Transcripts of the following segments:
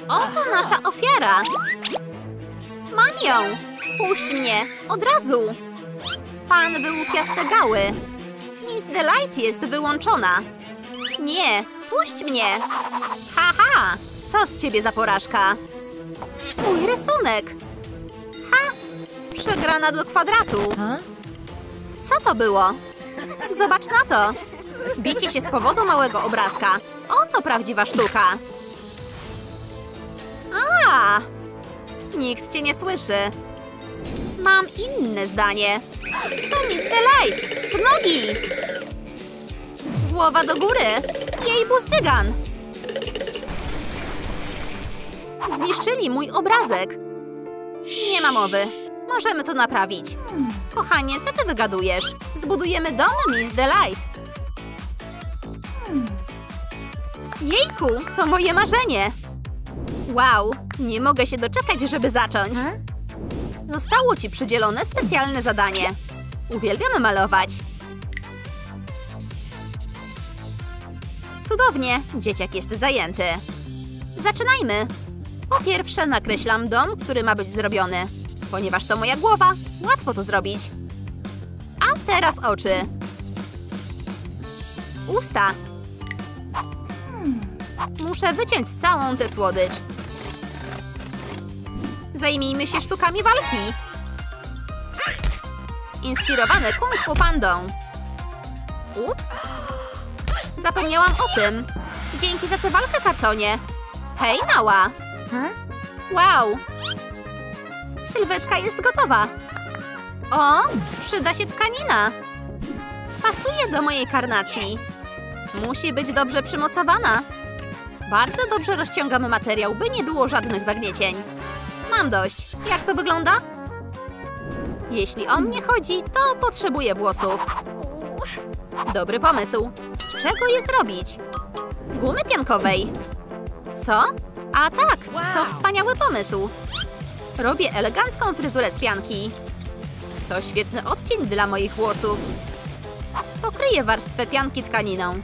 Oto nasza ofiara. Mam ją. Puść mnie. Od razu. Pan wyłupiaste gały. Miss Delight jest wyłączona. Nie. Puść mnie. Haha. Co z ciebie za porażka? Mój rysunek. Ha. Przegrana do kwadratu. Co to było? Zobacz na to. Bicie się z powodu małego obrazka. Oto prawdziwa sztuka. A! Nikt cię nie słyszy. Mam inne zdanie. To Miss Delight. W nogi. Głowa do góry. Jej buzdygan. Zniszczyli mój obrazek. Nie ma mowy. Możemy to naprawić. Kochanie, co ty wygadujesz? Zbudujemy dom Miss Delight. Jejku, to moje marzenie. Wow, nie mogę się doczekać, żeby zacząć. Zostało ci przydzielone specjalne zadanie. Uwielbiam malować. Cudownie, dzieciak jest zajęty. Zaczynajmy. Po pierwsze nakreślam dom, który ma być zrobiony. Ponieważ to moja głowa, łatwo to zrobić. A teraz oczy. Usta. Muszę wyciąć całą tę słodycz. Zajmijmy się sztukami walki. Inspirowane Kung Fu Pandą. Ups. Zapomniałam o tym. Dzięki za tę walkę, kartonie. Hej, mała. Wow. Sylwetka jest gotowa. O, przyda się tkanina. Pasuje do mojej karnacji. Musi być dobrze przymocowana. Bardzo dobrze rozciągamy materiał, by nie było żadnych zagniecień. Mam dość. Jak to wygląda? Jeśli o mnie chodzi, to potrzebuję włosów. Dobry pomysł. Z czego je zrobić? Gumy piankowej. Co? A tak, to wspaniały pomysł. Robię elegancką fryzurę z pianki. To świetny odcień dla moich włosów. Pokryję warstwę pianki tkaniną.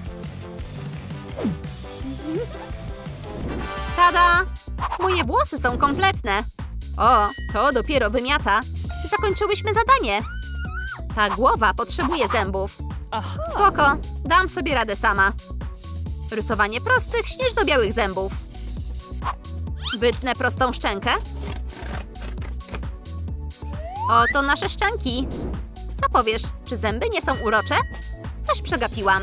Tada! Moje włosy są kompletne. O, to dopiero wymiata. Zakończyłyśmy zadanie. Ta głowa potrzebuje zębów. Spoko, dam sobie radę sama. Rysowanie prostych, śnieżno-białych zębów. Wytnę prostą szczękę. Oto nasze szczęki. Co powiesz, czy zęby nie są urocze? Coś przegapiłam.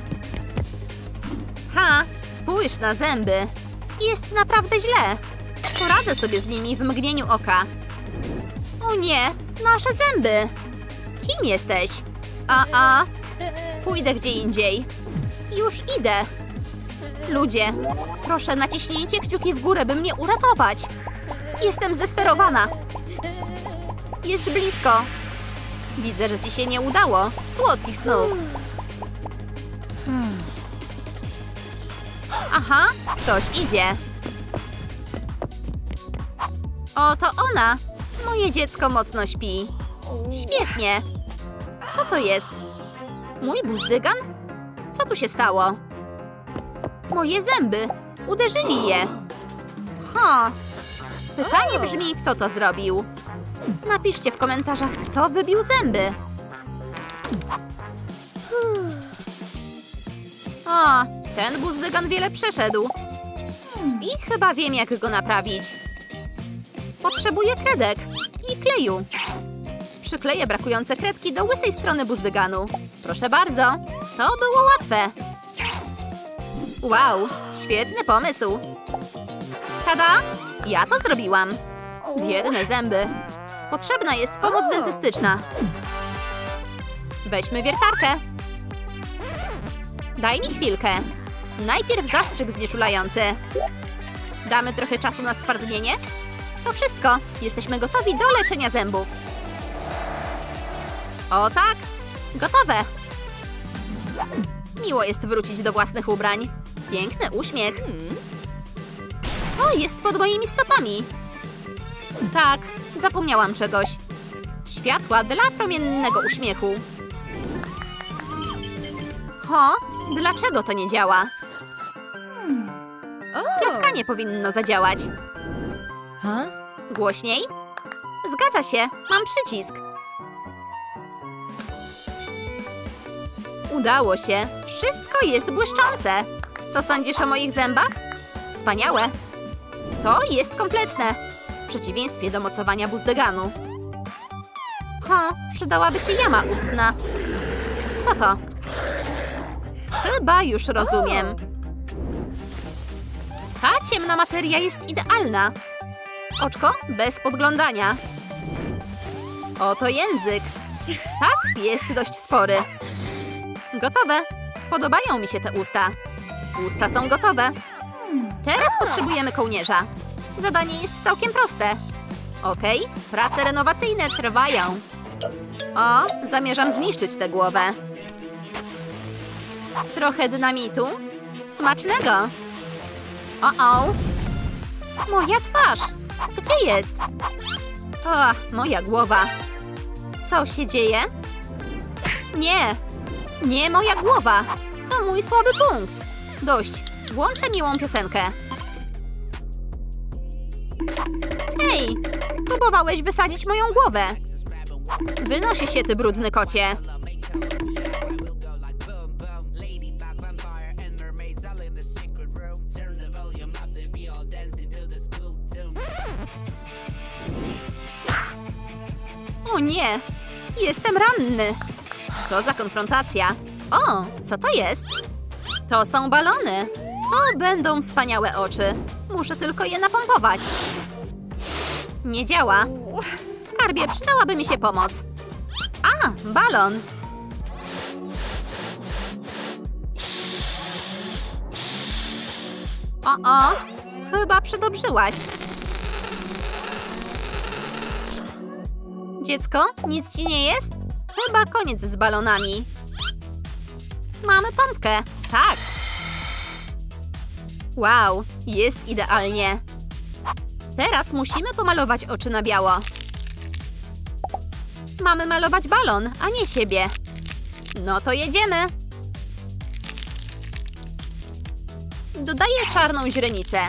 Ha, spójrz na zęby. Jest naprawdę źle. Poradzę sobie z nimi w mgnieniu oka. O nie, nasze zęby. Kim jesteś? Pójdę gdzie indziej. Już idę. Ludzie, proszę naciśnijcie kciuki w górę, by mnie uratować. Jestem zdesperowana. Jest blisko. Widzę, że ci się nie udało. Słodkich snów. Aha, ktoś idzie. Oto ona. Moje dziecko mocno śpi. Świetnie. Co to jest? Mój buzdygan? Co tu się stało? Moje zęby. Uderzyli je. Pytanie brzmi, kto to zrobił. Napiszcie w komentarzach, kto wybił zęby. O, ten buzdygan wiele przeszedł. I chyba wiem, jak go naprawić. Potrzebuję kredek i kleju. Przykleję brakujące kredki do łysej strony buzdyganu. Proszę bardzo, to było łatwe. Wow, świetny pomysł. Tada, ja to zrobiłam. Biedne zęby. Potrzebna jest pomoc dentystyczna. Weźmy wiertarkę. Daj mi chwilkę. Najpierw zastrzyk znieczulający. Damy trochę czasu na stwardnienie. To wszystko. Jesteśmy gotowi do leczenia zębów. O tak, gotowe. Miło jest wrócić do własnych ubrań. Piękny uśmiech. Co jest pod moimi stopami? Tak, zapomniałam czegoś. Światła dla promiennego uśmiechu. Dlaczego to nie działa? Zdecydowanie powinno zadziałać. Głośniej? Zgadza się, mam przycisk. Udało się. Wszystko jest błyszczące. Co sądzisz o moich zębach? Wspaniałe. To jest kompletne. W przeciwieństwie do mocowania buzdeganu. Przydałaby się jama ustna. Co to? Chyba już rozumiem. Ta ciemna materia jest idealna. Oczko bez podglądania. Oto język. Tak, jest dość spory. Gotowe. Podobają mi się te usta. Usta są gotowe. Teraz potrzebujemy kołnierza. Zadanie jest całkiem proste. Okej, prace renowacyjne trwają. Zamierzam zniszczyć tę głowę. Trochę dynamitu. Smacznego. Moja twarz. Gdzie jest? Moja głowa. Co się dzieje? Nie moja głowa. To mój słaby punkt. Dość. Włączę miłą piosenkę. Hej! Próbowałeś wysadzić moją głowę. Wynosi się, ty brudny kocie. O nie! Jestem ranny. Co za konfrontacja. Co to jest? To są balony. To będą wspaniałe oczy. Muszę tylko je napompować. Nie działa. Skarbie, przydałaby mi się pomoc. Balon. Chyba przedobrzyłaś. Dziecko, nic ci nie jest? Chyba koniec z balonami. Mamy pompkę. Tak. Wow, jest idealnie. Teraz musimy pomalować oczy na biało. Mamy malować balon, a nie siebie. No to jedziemy. Dodaję czarną źrenicę.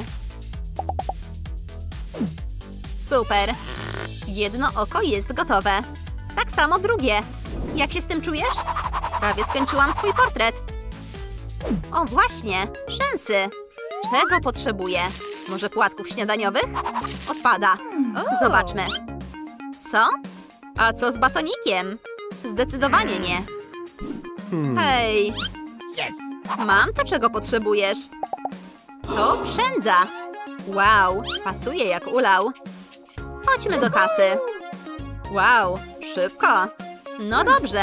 Super. Jedno oko jest gotowe. Tak samo drugie. Jak się z tym czujesz? Prawie skończyłam swój portret. O właśnie, rzęsy. Czego potrzebuję? Może płatków śniadaniowych? Odpada. Zobaczmy. Co? A co z batonikiem? Zdecydowanie nie. Hej. Mam to, czego potrzebujesz. To przędza. Wow, pasuje jak ulał. Chodźmy do kasy. Wow, szybko. No dobrze.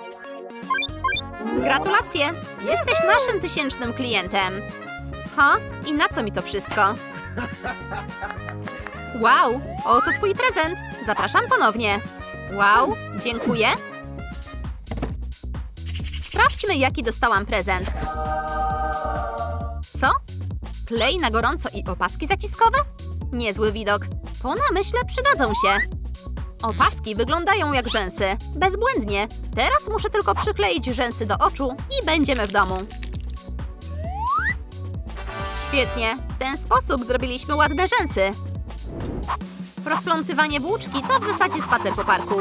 Gratulacje. Jesteś naszym 1000. klientem. I na co mi to wszystko? Wow, oto twój prezent. Zapraszam ponownie. Wow, dziękuję. Sprawdźmy, jaki dostałam prezent. Co? Klej na gorąco i opaski zaciskowe? Niezły widok. Po namyśle przydadzą się. Opaski wyglądają jak rzęsy. Bezbłędnie. Teraz muszę tylko przykleić rzęsy do oczu i będziemy w domu. Świetnie. W ten sposób zrobiliśmy ładne rzęsy. Rozplątywanie włóczki to w zasadzie spacer po parku.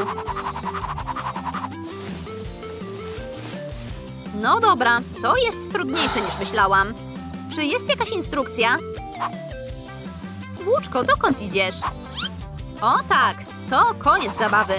No dobra, to jest trudniejsze niż myślałam. Czy jest jakaś instrukcja? Włóczko, dokąd idziesz? O tak, to koniec zabawy.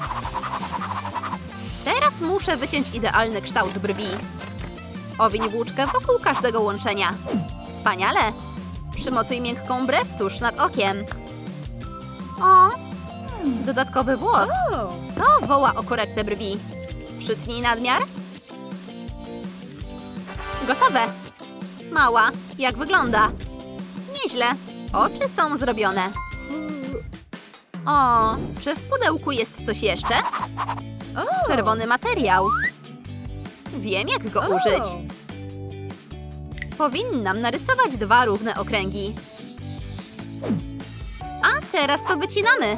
Teraz muszę wyciąć idealny kształt brwi. Owiń włóczkę wokół każdego łączenia. Wspaniale! Przymocuj miękką brew tuż nad okiem. O! Dodatkowy włos. To woła o korektę brwi. Przytnij nadmiar. Gotowe. Mała, jak wygląda? Nieźle. Oczy są zrobione. O, czy w pudełku jest coś jeszcze? Czerwony materiał. Wiem, jak go użyć. Powinnam narysować 2 równe okręgi. A teraz to wycinamy.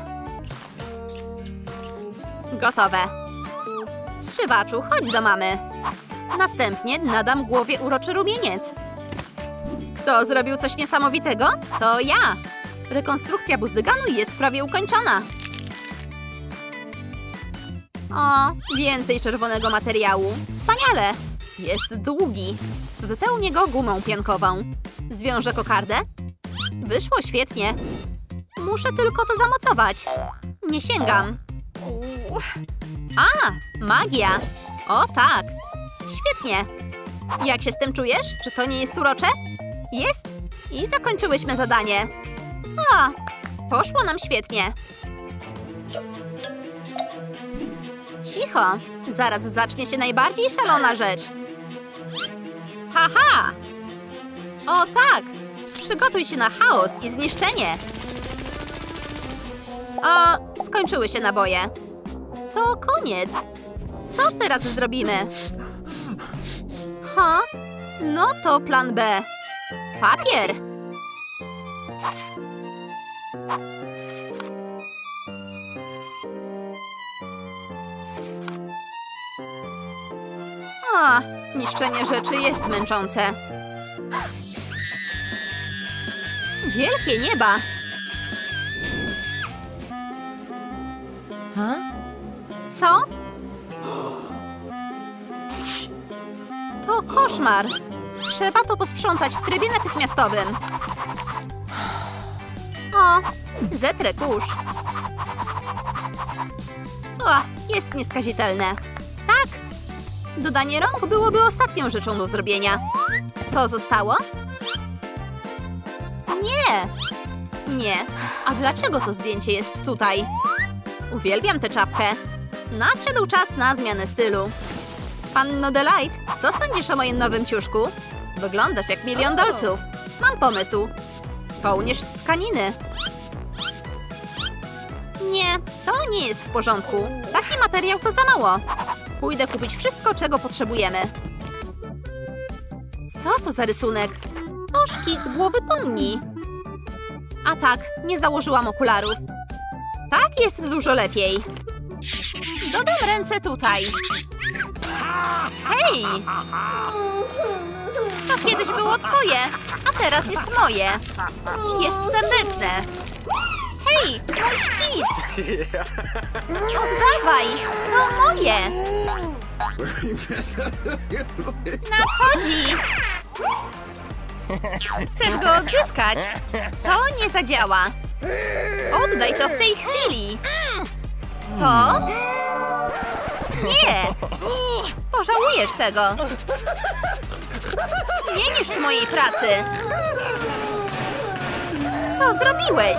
Gotowe. Zszywaczu, chodź do mamy. Następnie nadam głowie uroczy rumieniec. Kto zrobił coś niesamowitego? To ja! Rekonstrukcja buzdyganu jest prawie ukończona. O, więcej czerwonego materiału. Wspaniale! Jest długi. Wypełnię go gumą piankową. Zwiążę kokardę. Wyszło świetnie. Muszę tylko to zamocować. Nie sięgam. A, magia! O tak! Świetnie! Jak się z tym czujesz? Czy to nie jest urocze? Jest! I zakończyłyśmy zadanie. A, poszło nam świetnie. Cicho! Zaraz zacznie się najbardziej szalona rzecz. Haha! O tak! Przygotuj się na chaos i zniszczenie. O, skończyły się naboje. To koniec. Co teraz zrobimy? Ha? No to plan B. Papier. A, niszczenie rzeczy jest męczące. Wielkie nieba. Co? To koszmar. Trzeba to posprzątać w trybie natychmiastowym. O, zetrę kurz. O, jest nieskazitelne. Tak. Dodanie rąk byłoby ostatnią rzeczą do zrobienia. Co zostało? Nie. Nie. A dlaczego to zdjęcie jest tutaj? Uwielbiam tę czapkę. Nadszedł czas na zmianę stylu. Panno Delight, co sądzisz o moim nowym ciuszku? Wyglądasz jak milion dolców. Mam pomysł. Kołnierz z tkaniny. Nie, to nie jest w porządku. Taki materiał to za mało. Pójdę kupić wszystko, czego potrzebujemy. Co to za rysunek? To szkic głowy pomni. A tak, nie założyłam okularów. Tak jest dużo lepiej. Dodam ręce tutaj. Hej! To kiedyś było twoje, a teraz jest moje. I jest tandetne. Hej, mój szkic! Oddawaj! To moje! Nadchodzi! Chcesz go odzyskać? To nie zadziała. Oddaj to w tej chwili. To? Nie! Pożałujesz tego. Nie niszcz mojej pracy. Co zrobiłeś?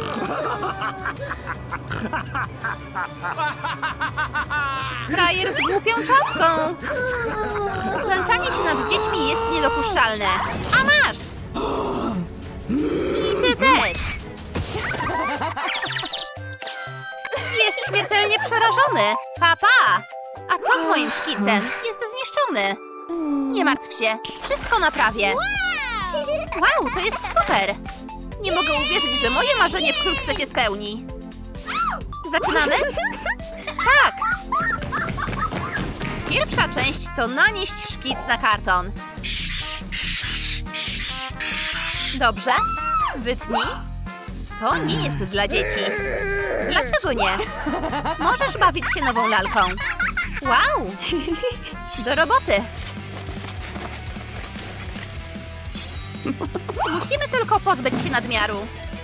Frajer z głupią czapką. Znęcanie się nad dziećmi jest niedopuszczalne. A masz! I ty też. Jest śmiertelnie przerażony. Papa! A co z moim szkicem? Jest zniszczony. Nie martw się. Wszystko naprawię. Wow, to jest super. Nie mogę uwierzyć, że moje marzenie wkrótce się spełni. Zaczynamy? Tak! Pierwsza część to nanieść szkic na karton. Dobrze. Wytnij. To nie jest dla dzieci. Dlaczego nie? Możesz bawić się nową lalką. Wow! Do roboty. Musimy tylko pozbyć się nadmiaru.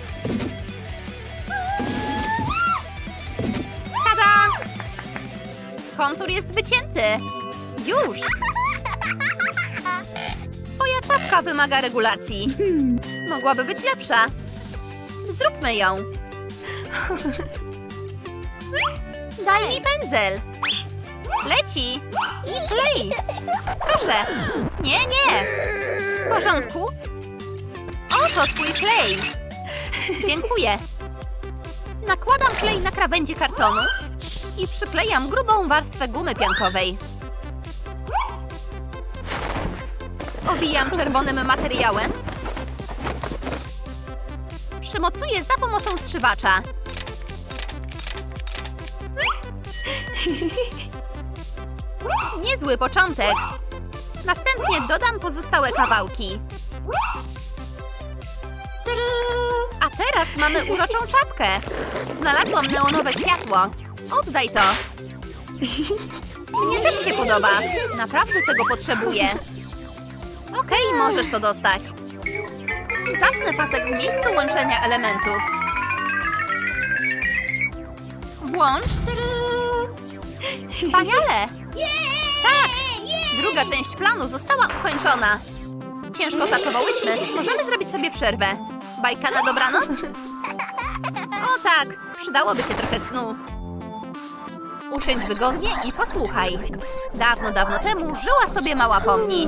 Tada! Kontur jest wycięty. Już! Twoja czapka wymaga regulacji. Mogłaby być lepsza. Zróbmy ją. Daj mi pędzel. Leci. I klej. Proszę. Nie, nie. W porządku. Oto twój klej. Dziękuję. Nakładam klej na krawędzi kartonu i przyklejam grubą warstwę gumy piankowej. Owijam czerwonym materiałem. Przymocuję za pomocą zszywacza. Niezły początek. Następnie dodam pozostałe kawałki. mamy uroczą czapkę. Znalazłam neonowe światło. Oddaj to. Mnie też się podoba. Naprawdę tego potrzebuję. Okej, możesz to dostać. Zapnę pasek w miejscu łączenia elementów. Włącz. Wspaniale! Tak! Druga część planu została ukończona. Ciężko pracowałyśmy. Możemy zrobić sobie przerwę. Bajka na dobranoc? O tak! Przydałoby się trochę snu. Usiądź wygodnie i posłuchaj. Dawno, dawno temu żyła sobie mała Pomni.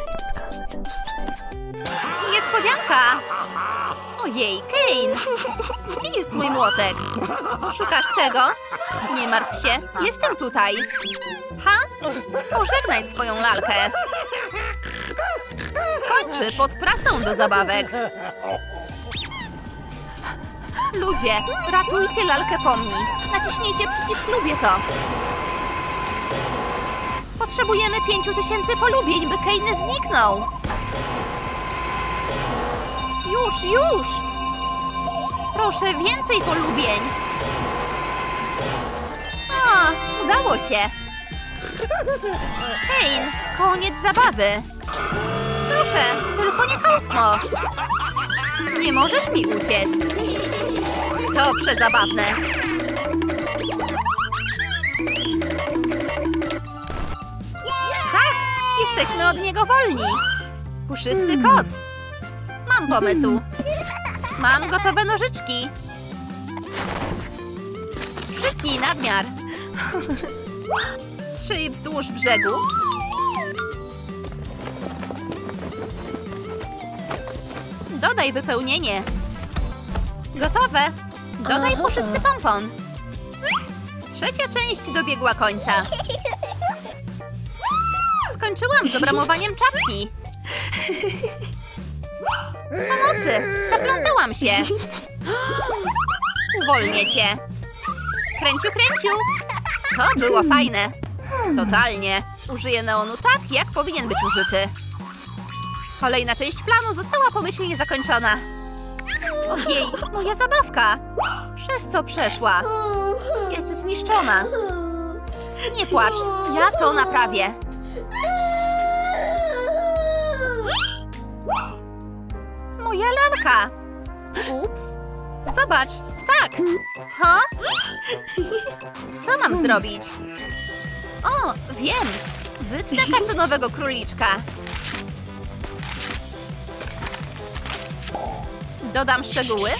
Niespodzianka! Ojej, Kane! Gdzie jest mój młotek? Szukasz tego? Nie martw się, jestem tutaj. Ha? Pożegnaj swoją lalkę. Skończy pod prasą do zabawek. Ludzie, ratujcie lalkę Pomni. Naciśnijcie przycisk lubię to. Potrzebujemy 5000 polubień, by Kane zniknął. Już! Proszę, więcej polubień. O, udało się. Kane, koniec zabawy. Proszę, tylko nie Kaufmo. Nie możesz mi uciec. To przezabawne. Tak, jesteśmy od niego wolni. Puszysty koc. Mam pomysł. Mam gotowe nożyczki. Przytnij nadmiar. Strzyj wzdłuż brzegu. Dodaj wypełnienie. Gotowe. Dodaj puszysty pompon. Trzecia część dobiegła końca. Skończyłam z obramowaniem czapki. Pomocy! Zaplątałam się. Uwolnię cię. Kręciu. To było fajne. Totalnie. Użyję neonu tak, jak powinien być użyty. Kolejna część planu została pomyślnie zakończona. Ojej, moja zabawka. Przez co przeszła? Jest zniszczona. Nie płacz, ja to naprawię. Moja lalka. Ups. Zobacz, ptak. Ha? Co mam zrobić? O, wiem. Wytnę kartonowego króliczka. Dodam szczegóły.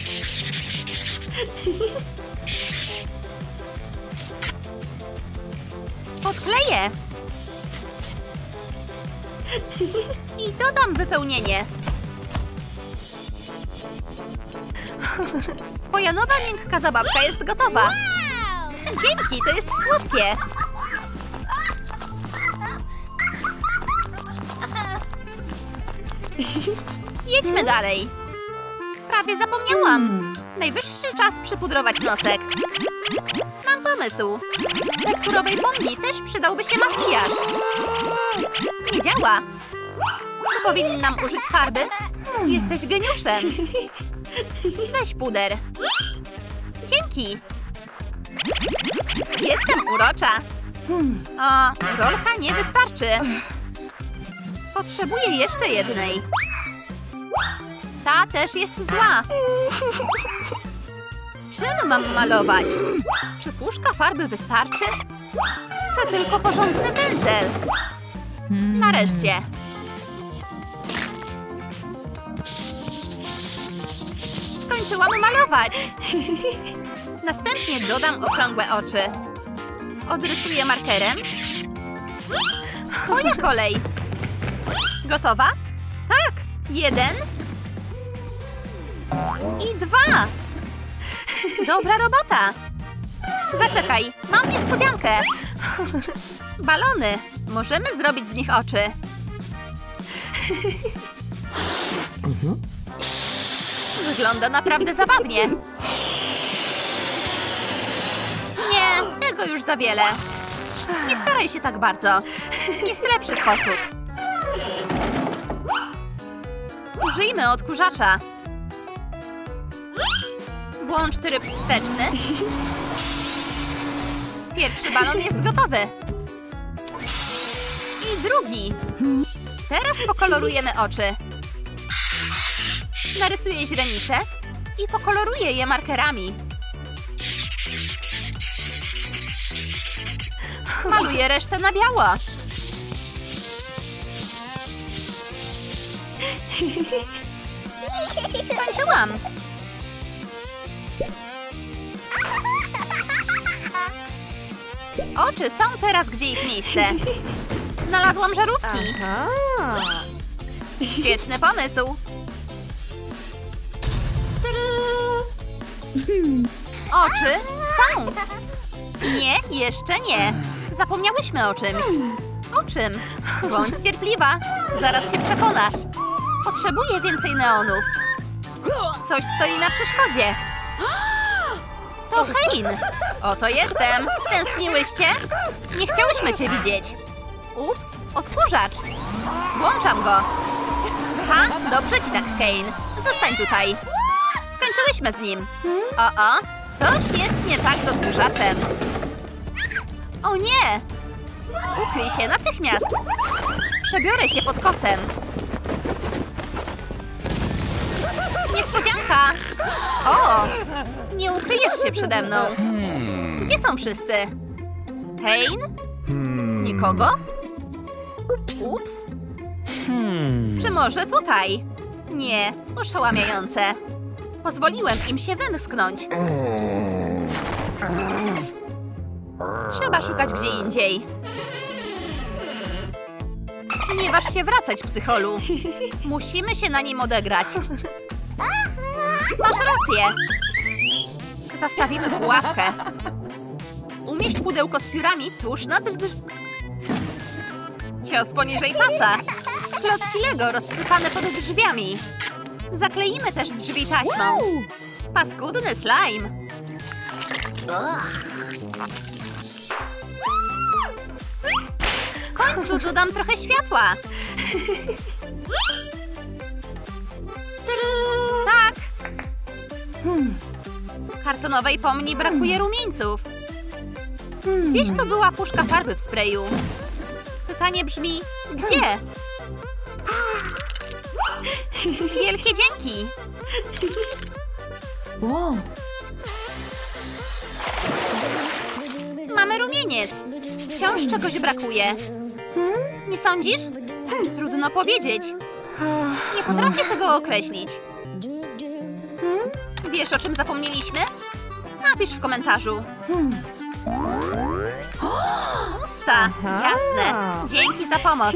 Podkleję. I dodam wypełnienie. Twoja nowa miękka zabawka jest gotowa. Dzięki, to jest słodkie. Jedźmy dalej. Prawie zapomniałam. Najwyższy czas przypudrować nosek. Mam pomysł. Tekturowej Pomni też przydałby się makijaż. Nie działa. Czy powinnam użyć farby? Jesteś geniuszem. Weź puder. Dzięki. Jestem urocza. O, rolka nie wystarczy. Potrzebuję jeszcze jednej. Ta też jest zła. Czym mam malować? Czy puszka farby wystarczy? Chcę tylko porządny pędzel. Nareszcie. Skończyłam malować. Następnie dodam okrągłe oczy. Odrysuję markerem. Moja kolej. Gotowa? Tak. 1 i 2. Dobra robota. Zaczekaj, mam niespodziankę. Balony. Możemy zrobić z nich oczy. Wygląda naprawdę zabawnie. Nie, tego już za wiele. Nie staraj się tak bardzo. Jest lepszy sposób. Użyjmy odkurzacza. Włącz tryb wsteczny. Pierwszy balon jest gotowy. I drugi. Teraz pokolorujemy oczy. Narysuję źrenice i pokoloruję je markerami. Maluję resztę na biało. Skończyłam. Oczy są teraz, gdzie ich miejsce. Znalazłam żarówki. Świetny pomysł. Oczy są. Nie, jeszcze nie. Zapomniałyśmy o czymś. O czym? Bądź cierpliwa. Zaraz się przekonasz. Potrzebuję więcej neonów. Coś stoi na przeszkodzie. To Hein. Oto jestem. Tęskniłyście? Nie chciałyśmy cię widzieć. Ups, odkurzacz. Włączam go. Ha, dobrze ci tak, Hein. Zostań tutaj. Skończyłyśmy z nim. O, coś jest nie tak z odkurzaczem. O nie! Ukryj się natychmiast. Przebiorę się pod kocem. Niespodzianka! O! Nie ukryjesz się przede mną. Gdzie są wszyscy? Hein? Nikogo? Ups. Czy może tutaj? Nie, oszałamiające. Pozwoliłem im się wymsknąć. Trzeba szukać gdzie indziej. Nie waż się wracać, psycholu. Musimy się na nim odegrać. Masz rację. Zastawimy pułapkę. Umieść pudełko z piórami tuż nad... Cios poniżej pasa. Klocki Lego rozsypane pod drzwiami. Zakleimy też drzwi taśmą. Paskudny slime. W końcu dodam trochę światła. Tak. Kartonowej pomni brakuje rumieńców. Gdzieś tu była puszka farby w sprayu. Pytanie brzmi, gdzie? Wielkie dzięki. Mamy rumieniec. Wciąż czegoś brakuje. Nie sądzisz? Trudno powiedzieć. Nie potrafię tego określić. Wiesz, o czym zapomnieliśmy? Napisz w komentarzu. Usta, jasne. Dzięki za pomoc.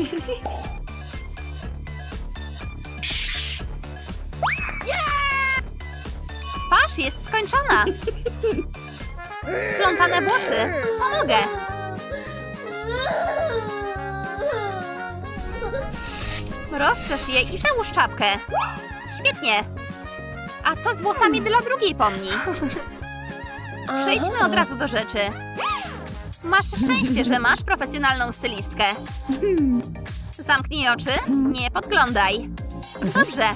Twarz jest skończona. Splątane włosy. Pomogę. Rozczesz je i załóż czapkę. Świetnie. A co z włosami dla drugiej pomni? Przejdźmy od razu do rzeczy. Masz szczęście, że masz profesjonalną stylistkę. Zamknij oczy, nie podglądaj. Dobrze.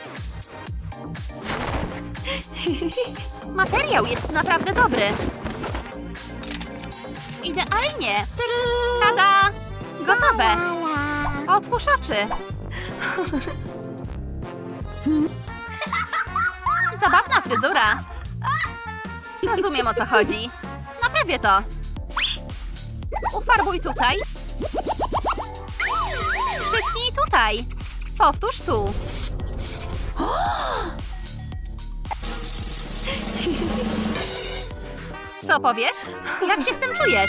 Materiał jest naprawdę dobry. Idealnie. Tada! Gotowe. Otwórz oczy. Zabawna fryzura. Rozumiem, o co chodzi. Naprawię to. Ufarbuj tutaj. Przytnij tutaj. Powtórz tu. Co powiesz? Jak się z tym czujesz?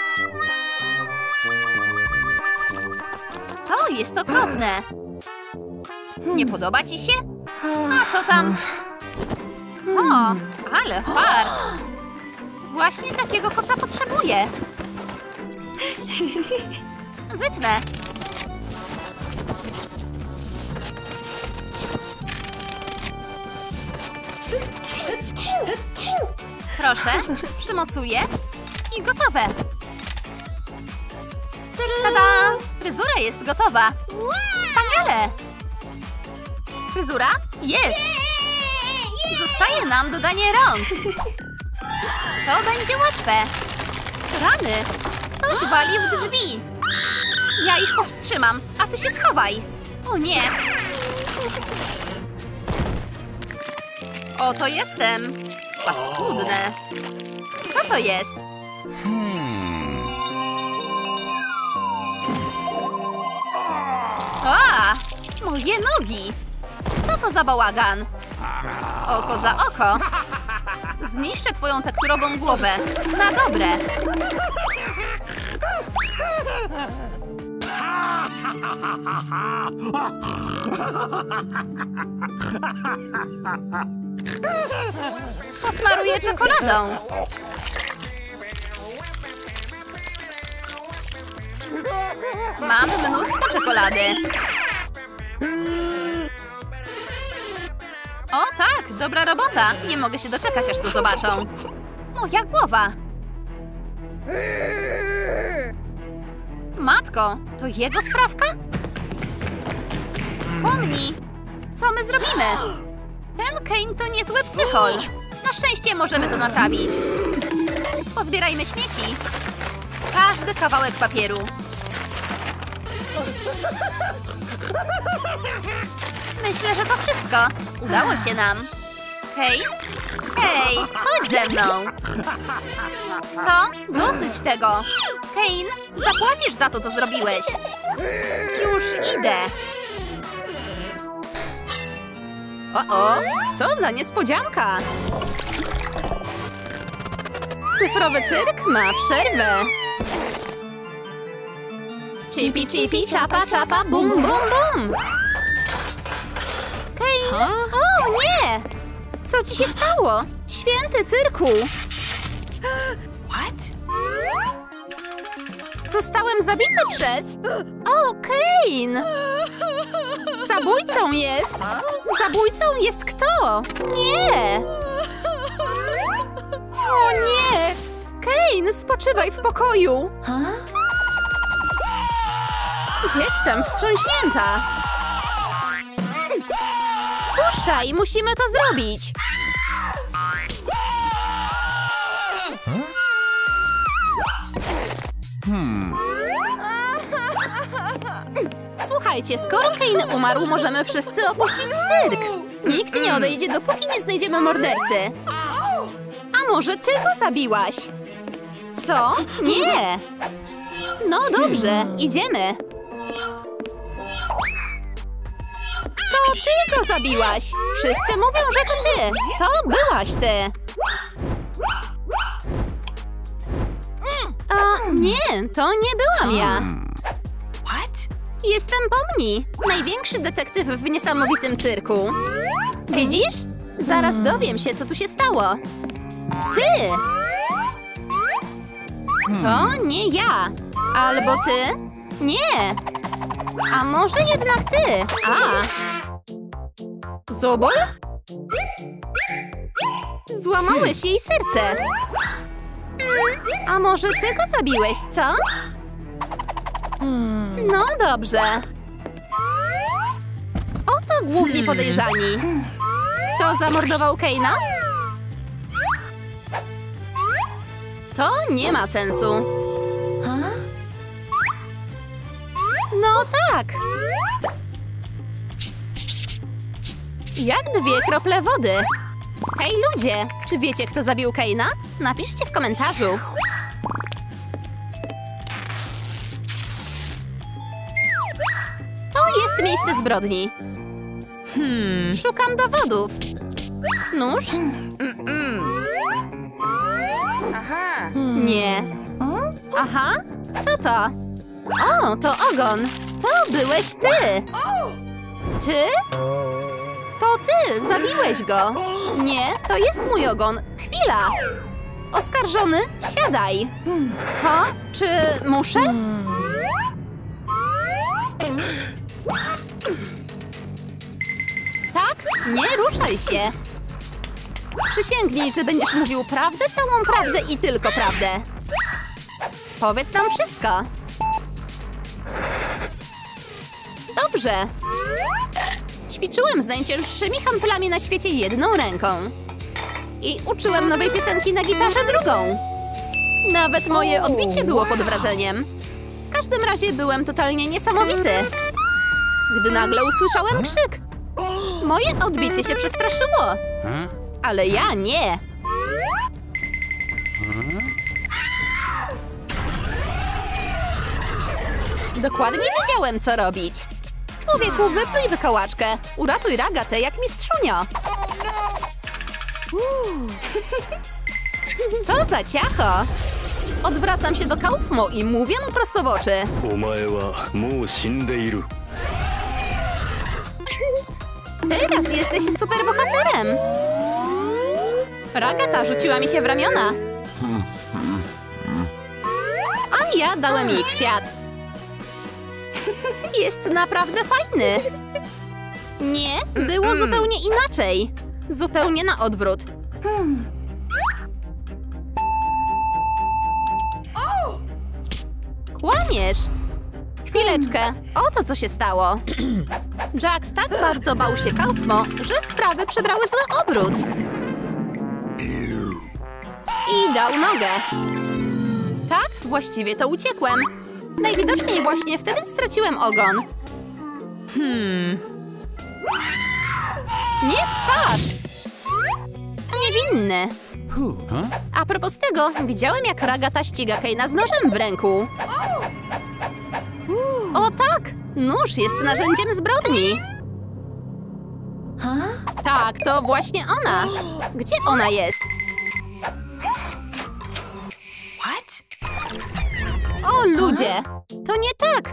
To jest okropne. Nie podoba ci się? A co tam? O, ale fart. Właśnie takiego koca potrzebuję. Wytnę. Proszę, przymocuję i gotowe. Tada! Fryzura jest gotowa. Wspaniale! Fryzura? Jest! Zostaje Daje nam dodanie rąk. To będzie łatwe. Rany. Ktoś wali w drzwi. Ja ich powstrzymam, a ty się schowaj. O nie. Oto jestem. Paskudne. Co to jest? A! Moje nogi! Co to za bałagan? Oko za oko. Zniszczę twoją tekturową głowę. Na dobre. Posmaruję czekoladą. Mam mnóstwo czekolady. O tak, dobra robota. Nie mogę się doczekać, aż to zobaczą. Moja głowa. Matko, to jego sprawka? Pomnij, co my zrobimy? Ten Kane to niezły psychol. Na szczęście możemy to naprawić. Pozbierajmy śmieci. Każdy kawałek papieru. Myślę, że to wszystko. Udało się nam. Hej, hej, chodź ze mną. Co? Dosyć tego. Kane, zapłacisz za to, co zrobiłeś. Już idę. O, co za niespodzianka. Cyfrowy cyrk ma przerwę. Chipi, chipi, czapa, czapa, bum, bum, bum. Kane, o nie! Co ci się stało? Święty cyrku! What? Zostałem zabity przez... O, Kane! Zabójcą jest! Zabójcą jest kto? Nie! O nie! Kane, spoczywaj w pokoju! Jestem wstrząśnięta! Puszczaj, musimy to zrobić! Słuchajcie, skoro Kane umarł, możemy wszyscy opuścić cyrk. Nikt nie odejdzie, dopóki nie znajdziemy mordercy. A może ty go zabiłaś? Co? Nie! No dobrze, idziemy. To ty go zabiłaś! Wszyscy mówią, że to ty! To byłaś ty! A nie, to nie byłam ja! What? Jestem Pomni, największy detektyw w niesamowitym cyrku. Widzisz? Zaraz dowiem się, co tu się stało. Ty! To nie ja. Albo ty? Nie! A może jednak ty? A! Zobol? Złamałeś jej serce. A może ty go zabiłeś, co? No dobrze. Oto głównie podejrzani. Kto zamordował Kane'a? To nie ma sensu. No tak. Jak 2 krople wody. Hej ludzie, czy wiecie, kto zabił Kane'a? Napiszcie w komentarzu. To jest miejsce zbrodni. Szukam dowodów. Nóż? Aha. Nie. Aha, co to? O, to ogon. To byłeś ty. Ty? To ty, zabiłeś go. Nie, to jest mój ogon. Chwila. Oskarżony, siadaj. Ha? Czy muszę? Tak? Nie ruszaj się. Przysięgnij, że będziesz mówił prawdę, całą prawdę i tylko prawdę. Powiedz nam wszystko. Dobrze. Ćwiczyłem z najcięższymi handlami na świecie jedną ręką. I uczyłem nowej piosenki na gitarze drugą. Nawet moje odbicie było pod wrażeniem. W każdym razie byłem totalnie niesamowity. Gdy nagle usłyszałem krzyk. Moje odbicie się przestraszyło. Ale ja nie. Dokładnie wiedziałem, co robić. Człowieku, wypluj wykołaczkę. Uratuj Ragatę jak mistrzunio. Co za ciacho. Odwracam się do Kaufmo i mówię mu prosto w oczy. Teraz jesteś superbohaterem. Ragata rzuciła mi się w ramiona. A ja dałem jej kwiat. Jest naprawdę fajny. Nie, było zupełnie inaczej. Zupełnie na odwrót. Kłamiesz. Chwileczkę, oto co się stało. Jax tak bardzo bał się Kaufmo, że sprawy przybrały zły obrót. I dał nogę. Tak, właściwie to uciekłem. Najwidoczniej właśnie wtedy straciłem ogon. Nie w twarz! Niewinny. A propos tego, widziałem jak Ragata ściga Kaina z nożem w ręku. O tak! Nóż jest narzędziem zbrodni. Tak, to właśnie ona. Gdzie ona jest? O ludzie! To nie tak!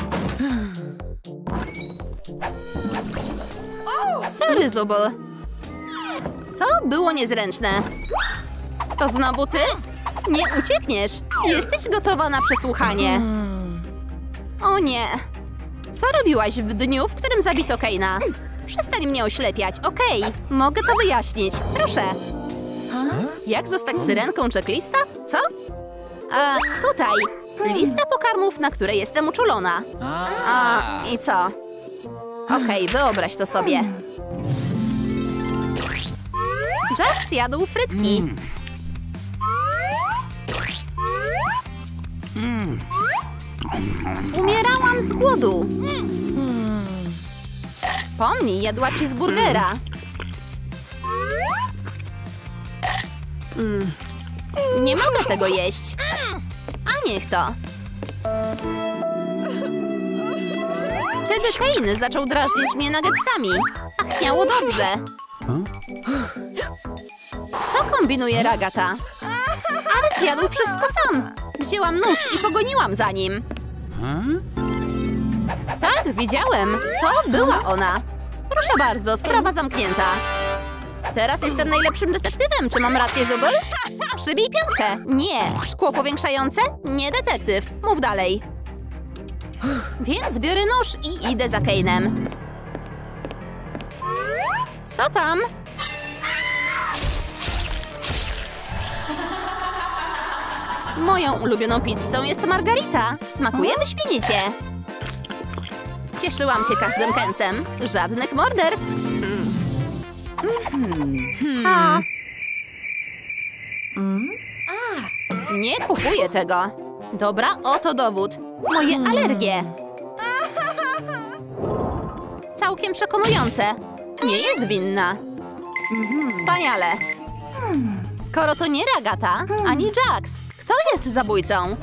Sorry, Zubul. To było niezręczne. To znowu ty? Nie uciekniesz. Jesteś gotowa na przesłuchanie. O nie. Co robiłaś w dniu, w którym zabito Kaina? Przestań mnie oślepiać, okej. Mogę to wyjaśnić. Proszę. Jak zostać syrenką checklista? Co? Tutaj. Lista pokarmów, na które jestem uczulona. I co? Okej, wyobraź to sobie. Jax jadł frytki. Umierałam z głodu. Pomni, jadła cheeseburgera. Nie mogę tego jeść. A niech to. Wtedy Kain zaczął drażnić mnie nuggetsami. Pachniało dobrze. Co kombinuje Ragata? Ale zjadł wszystko sam. Wzięłam nóż i pogoniłam za nim. Tak, widziałem. To była ona. Proszę bardzo, sprawa zamknięta. Teraz jestem najlepszym detektywem. Czy mam rację, Zubul? Przybij piątkę. Nie. Szkło powiększające? Nie detektyw. Mów dalej. Więc biorę nóż i idę za Kainem. Co tam? Moją ulubioną pizzą jest margarita. Smakuje wyśmienicie. Cieszyłam się każdym kęsem. Żadnych morderstw. Nie kupuję tego. Dobra, oto dowód. Moje alergie. Całkiem przekonujące. Nie jest winna. Wspaniale. Skoro to nie Ragata, ani Jax, kto jest zabójcą?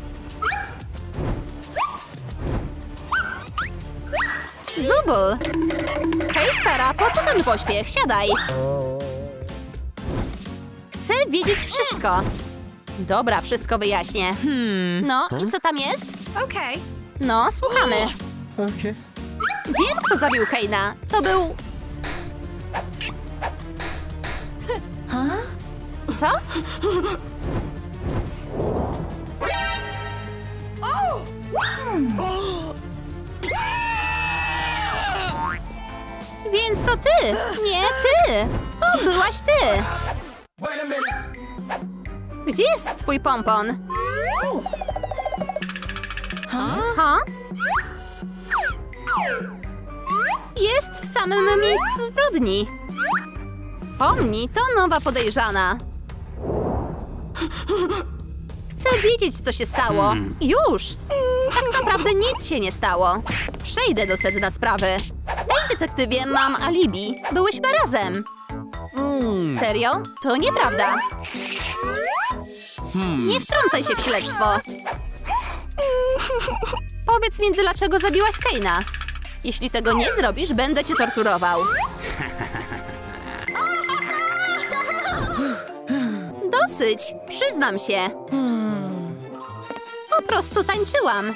Zubul! Hej stara, po co ten pośpiech? Siadaj! Chcę wiedzieć wszystko. Dobra, wszystko wyjaśnię. No, i co tam jest? Okej. No, słuchamy. Wiem, kto zabił Kaina. To był... Co? Więc to ty! Nie ty! To byłaś ty! Gdzie jest twój pompon? Ha? Jest w samym miejscu zbrodni. Pomni, to nowa podejrzana. Chcę wiedzieć, co się stało. Już! Tak naprawdę nic się nie stało. Przejdę do sedna sprawy. Hej, detektywie, mam alibi. Byłyśmy razem. Serio? To nieprawda. Nie wtrącaj się w śledztwo. Powiedz mi, dlaczego zabiłaś Kane'a. Jeśli tego nie zrobisz, będę cię torturował. Dosyć, przyznam się. Po prostu tańczyłam.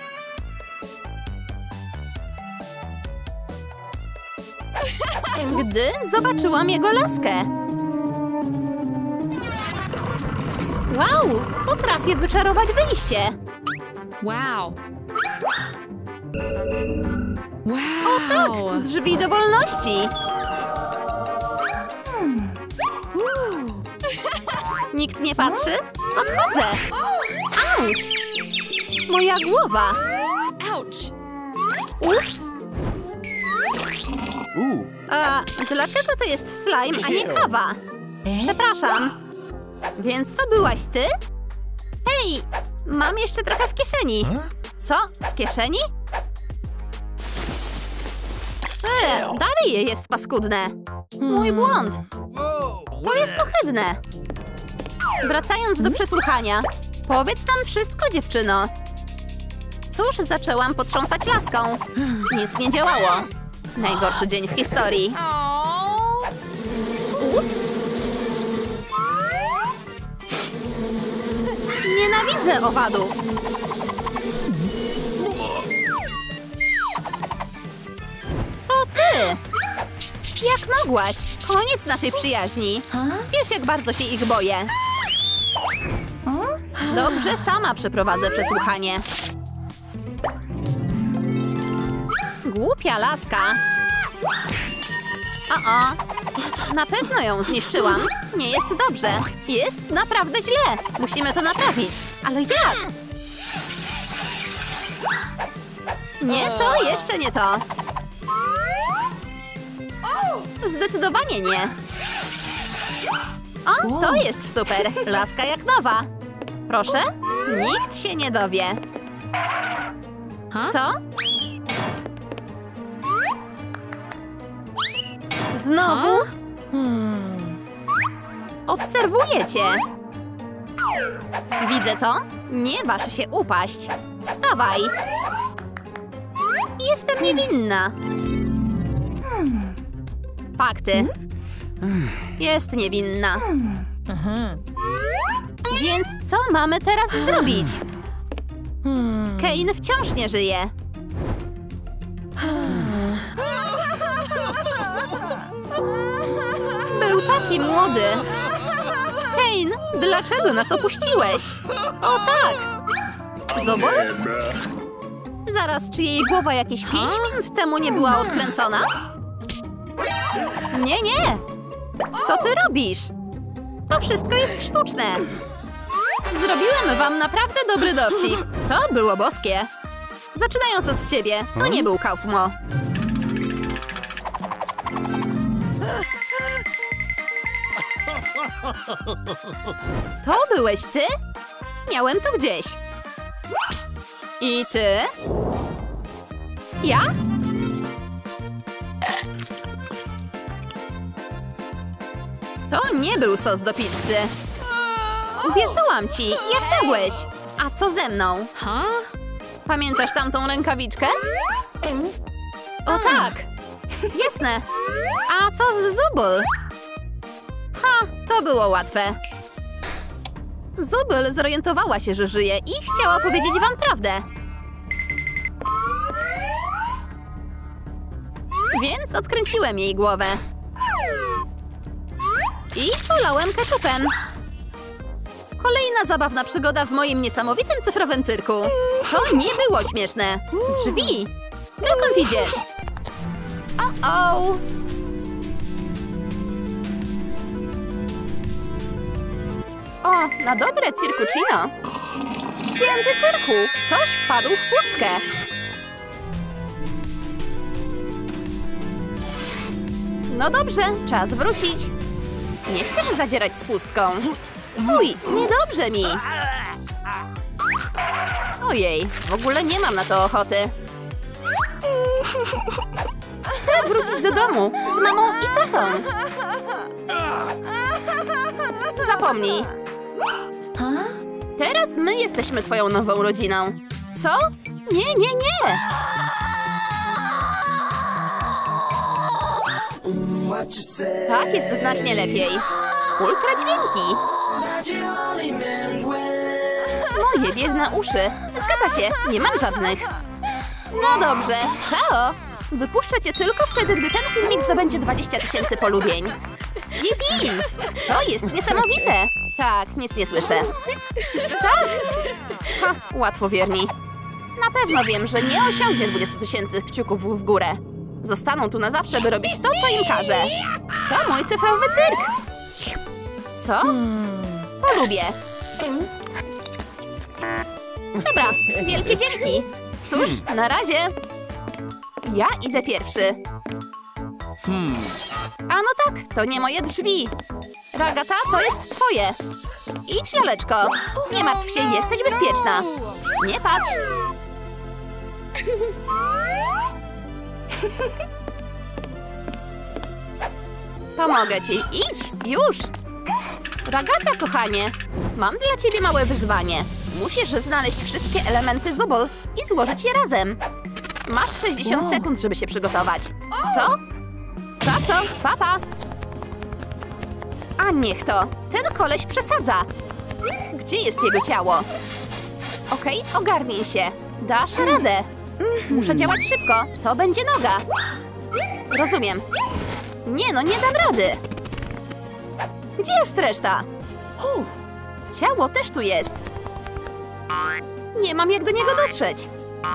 Gdy zobaczyłam jego laskę. Wow, potrafię wyczarować wyjście. Wow. O tak, drzwi do wolności. Nikt nie patrzy? Odchodzę. Auć! Moja głowa. Ouch. Ups. A dlaczego to jest slime, a nie kawa? Przepraszam. Więc to byłaś ty? Hej, mam jeszcze trochę w kieszeni. Co? W kieszeni? Dalej jest paskudne. Mój błąd. To jest ohydne. Wracając do przesłuchania. Powiedz nam wszystko, dziewczyno. Cóż, zaczęłam potrząsać laską. Nic nie działało. Najgorszy dzień w historii. Ups. Nienawidzę owadów. To ty! Jak mogłaś? Koniec naszej przyjaźni. Wiesz, jak bardzo się ich boję. Dobrze, sama przeprowadzę przesłuchanie. Głupia laska. Na pewno ją zniszczyłam. Nie jest dobrze. Jest naprawdę źle. Musimy to naprawić. Ale jak? Nie to, jeszcze nie to. Zdecydowanie nie. O, to jest super. Laska jak nowa. Proszę? Nikt się nie dowie. Co? Znowu? Obserwuję cię. Widzę to. Nie waż się upaść. Wstawaj. Jestem niewinna. Fakty. Jest niewinna. Więc co mamy teraz zrobić? Kane wciąż nie żyje. Był taki młody. Kane, dlaczego nas opuściłeś? O tak! Zobacz. Zaraz, czy jej głowa jakieś 5 minut temu nie była odkręcona? Nie, nie! Co ty robisz? To wszystko jest sztuczne. Zrobiłem wam naprawdę dobry dowcip. To było boskie. Zaczynając od ciebie, to nie był Kaufmo. To byłeś ty? Miałem to gdzieś. I ty? Ja? To nie był sos do pizzy. Uwierzyłam ci. Jak mogłeś? A co ze mną? Pamiętasz tamtą rękawiczkę? O tak. Jasne. A co z Zubul? Ha, to było łatwe. Zubul zorientowała się, że żyje i chciała powiedzieć wam prawdę. Więc odkręciłem jej głowę. I polałem keczupem. Kolejna zabawna przygoda w moim niesamowitym cyfrowym cyrku. To nie było śmieszne. Drzwi! Dokąd idziesz? O-o! O, na dobre, Cirkuccino. Święty cyrku! Ktoś wpadł w pustkę. No dobrze, czas wrócić. Nie chcesz zadzierać z pustką. Uj, niedobrze mi. Ojej, w ogóle nie mam na to ochoty. Chcę wrócić do domu z mamą i tatą. Zapomnij. Teraz my jesteśmy twoją nową rodziną. Co? Nie, nie, nie. Tak jest znacznie lepiej. Ultra dźwięki. Moje biedne uszy. Zgadza się, nie mam żadnych. No dobrze, ciao. Wypuszczę cię tylko wtedy, gdy ten filmik zdobędzie 20 000 polubień. Yipi! To jest niesamowite. Tak, nic nie słyszę. Tak? Ha, łatwowierni. Na pewno wiem, że nie osiągnie 20 000 kciuków w górę. Zostaną tu na zawsze, by robić to, co im każę. To mój cyfrowy cyrk. Co? Polubię. Dobra, wielkie dzięki. Cóż, na razie. Ja idę pierwszy. A no tak, to nie moje drzwi. Ragata, to jest twoje. Idź, laleczko. Nie martw się, jesteś bezpieczna. Nie patrz. Pomogę ci. Idź, już. Ragata, kochanie. Mam dla ciebie małe wyzwanie. Musisz znaleźć wszystkie elementy Zubul i złożyć je razem. Masz 60 sekund, żeby się przygotować. Co? Co? Papa? A niech to. Ten koleś przesadza. Gdzie jest jego ciało? Okej, ogarnij się. Dasz radę. Muszę działać szybko. To będzie noga. Rozumiem. Nie no, nie dam rady. Gdzie jest reszta? Ciało też tu jest. Nie mam jak do niego dotrzeć.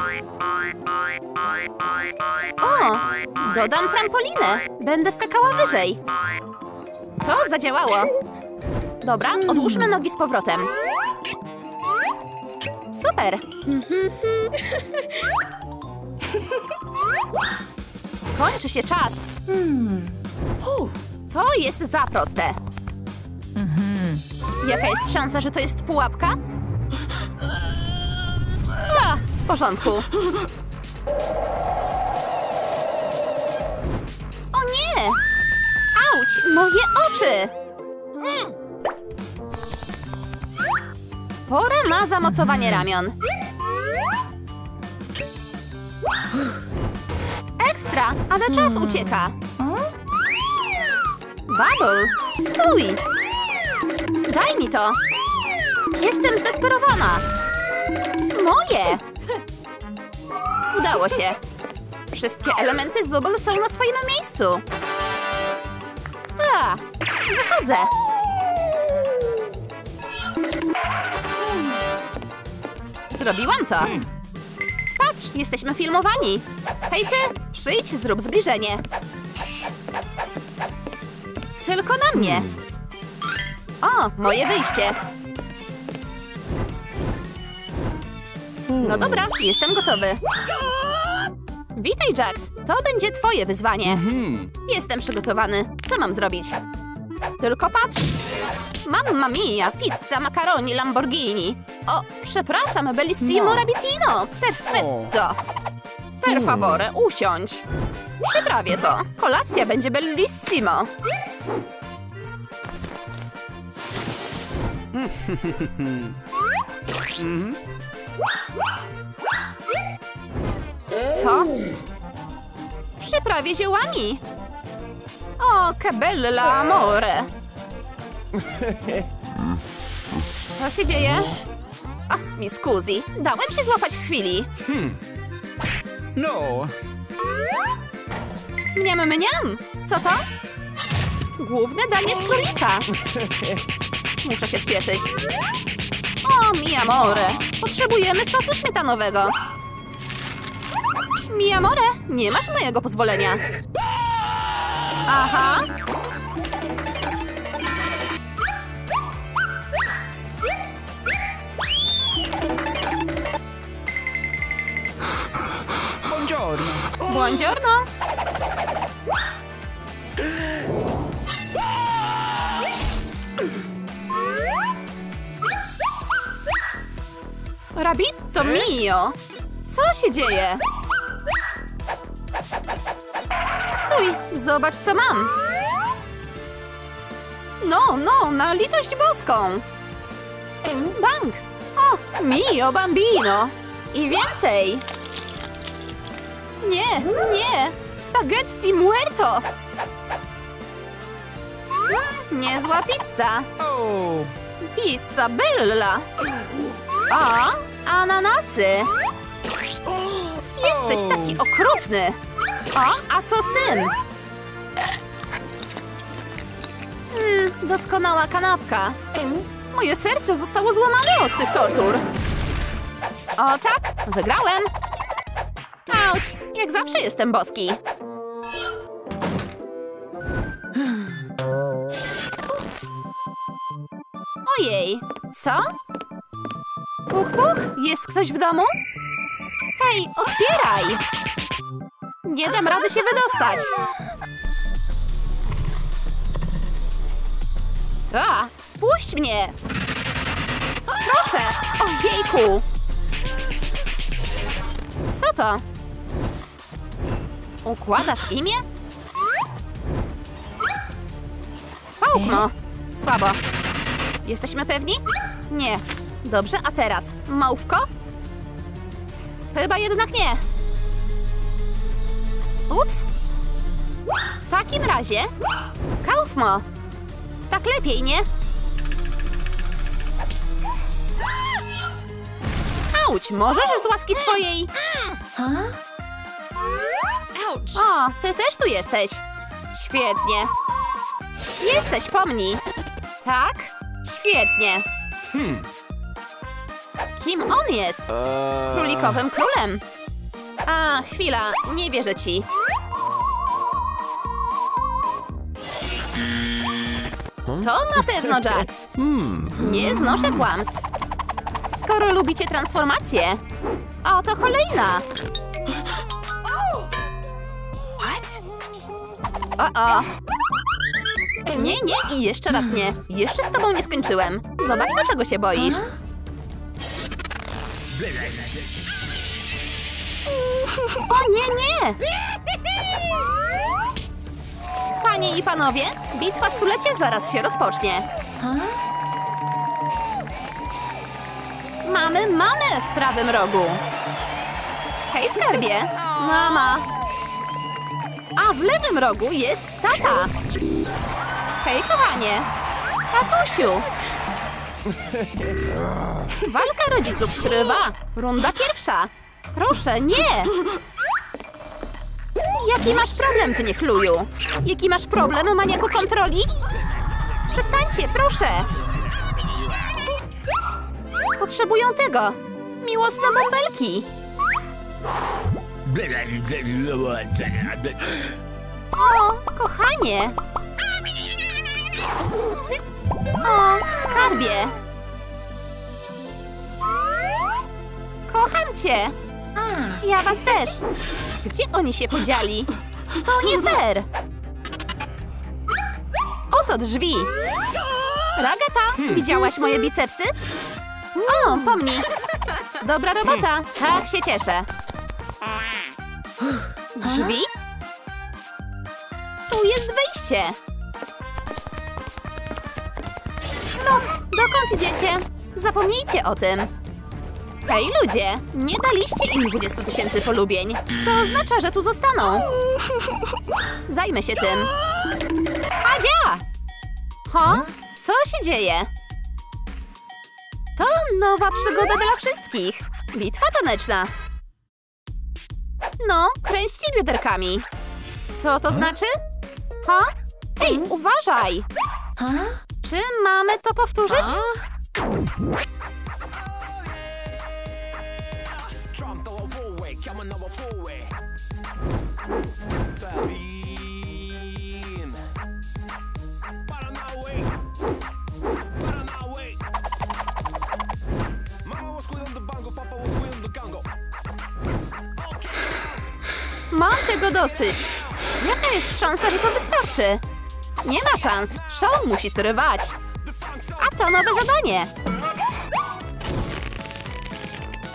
O! Dodam trampolinę. Będę skakała wyżej. To zadziałało. Dobra, odłóżmy nogi z powrotem. Super. Kończy się czas. To jest za proste. Jaka jest szansa, że to jest pułapka? A, w porządku. O nie! Auć, moje oczy! Pora na zamocowanie ramion. Ekstra, ale czas ucieka. Bubble, stój! Daj mi to! Jestem zdesperowana! Moje! Udało się. Wszystkie elementy Zubul są na swoim miejscu. A, wychodzę. Zrobiłam to. Patrz, jesteśmy filmowani. Hej ty, przyjdź, zrób zbliżenie. Tylko na mnie. O, moje wyjście. No dobra, jestem gotowy. Witaj, Jax. To będzie twoje wyzwanie. Jestem przygotowany. Co mam zrobić? Tylko patrz. Mamma mia, pizza, macaroni, Lamborghini. O, przepraszam, bellissimo rabitino. Perfetto. Per favore, usiądź. Przyprawię to. Kolacja będzie bellissimo. Co? Przyprawię ziołami. O, che bella amore. Co się dzieje? O, mi scusi. Dałem się złapać chwili. No. Mniam, mniam. Co to? Główne danie z królika. Muszę się spieszyć. O, mi amore. Potrzebujemy sosu śmietanowego. Mi amore, nie masz mojego pozwolenia. Aha. Buongiorno. Buongiorno. Rabito mio! Co się dzieje? Stój! Zobacz, co mam! No, na litość boską! Bank! O, mio bambino! I więcej! Nie! Spaghetti muerto! Niezła pizza! Pizza bella! O, ananasy! Jesteś taki okrutny! O, a co z tym? Doskonała kanapka. Moje serce zostało złamane od tych tortur. O tak, wygrałem. Auć, jak zawsze jestem boski. Ojej, co? Puk, puk, jest ktoś w domu? Hej, otwieraj! Nie dam rady się wydostać. A, puść mnie! Proszę! Ojejku! Co to? Układasz imię? Pałkmo! Słabo. Jesteśmy pewni? Nie. Dobrze, a teraz? Małwko? Chyba jednak nie. Ups! W takim razie... Kaufmo! Tak lepiej, nie? Auć, możesz z łaski swojej... Ouch. O, ty też tu jesteś. Świetnie. Jesteś po mnie. Tak? Świetnie. Kim on jest? Królikowym królem. A, chwila, nie wierzę ci. To na pewno Jax. Nie znoszę kłamstw. Skoro lubicie transformację. Oto kolejna. O. Nie i jeszcze raz nie. Jeszcze z tobą nie skończyłem. Zobacz, dlaczego się boisz. O nie! Panie i panowie, bitwa stulecia zaraz się rozpocznie. Mamy mamę w prawym rogu. Hej, skarbie. Mama. A w lewym rogu jest tata. Hej, kochanie. Tatusiu. Walka rodziców trwa. Runda pierwsza. Proszę, nie. Jaki masz problem, ty niechluju? Jaki masz problem, maniaku kontroli? Przestańcie, proszę. Potrzebują tego. Miłosne bąbelki. O, kochanie. O, skarbie. Kocham cię. Ja was też. Gdzie oni się podzieli? To nie fair. Oto drzwi. Ragata, widziałaś moje bicepsy? O, pomnij. Dobra robota. Tak się cieszę. Drzwi? Tu jest wyjście. Stop! Dokąd idziecie? Zapomnijcie o tym. Hej ludzie, nie daliście im 20 000 polubień, co oznacza, że tu zostaną. Zajmę się tym. Hadzia! Co się dzieje? To nowa przygoda dla wszystkich. Bitwa taneczna. No, kręćcie bioderkami. Co to znaczy? Ej, uważaj! Czy mamy to powtórzyć? Mam tego dosyć. Jaka jest szansa, że to wystarczy? Nie ma szans. Show musi trwać. A to nowe zadanie.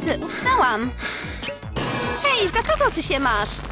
Utknęłam. Hej, za kogo ty się masz?